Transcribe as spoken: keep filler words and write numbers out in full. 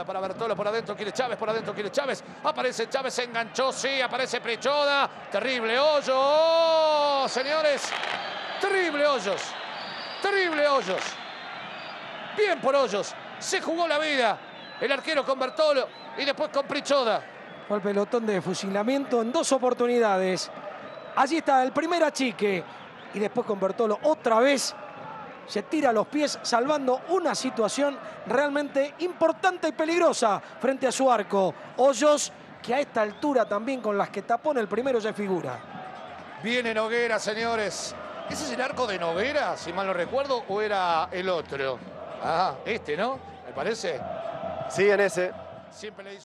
Prichoda para Bertolo, por adentro quiere Chávez, por adentro quiere Chávez. Aparece Chávez, se enganchó, sí, aparece Prichoda. Terrible hoyo, ¡oh, señores! Terrible Hoyos, terrible Hoyos. Bien por Hoyos, se jugó la vida. El arquero con Bertolo y después con Prichoda. Fue el pelotón de fusilamiento en dos oportunidades. Allí está el primer achique. Y después con Bertolo otra vez se tira a los pies, salvando una situación realmente importante y peligrosa frente a su arco. Hoyos, que a esta altura también con las que tapó en el primero ya figura. Viene Noguera, señores. ¿Ese es el arco de Noguera, si mal no recuerdo, o era el otro? Ah, este, ¿no? Me parece. Sí, en ese. Siempre le hizo...